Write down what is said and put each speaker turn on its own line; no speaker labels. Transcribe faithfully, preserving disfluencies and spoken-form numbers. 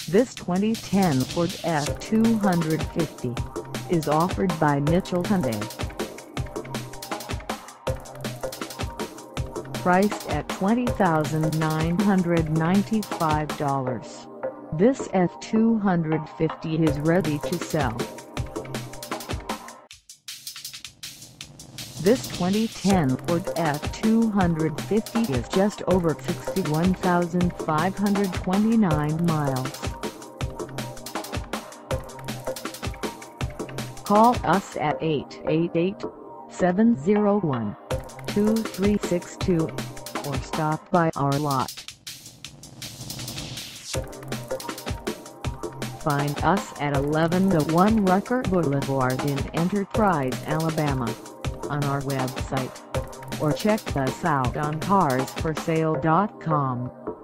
This twenty ten Ford F two fifty is offered by Mitchell Hyundai. Priced at twenty thousand nine hundred ninety-five dollars, this F two fifty is ready to sell. This twenty ten Ford F two fifty is just over sixty-one thousand five hundred twenty-nine miles. Call us at eight eight eight, seven zero one, two three six two or stop by our lot. Find us at eleven oh one Rucker Boulevard in Enterprise, Alabama, on our website, or check us out on cars for sale dot com.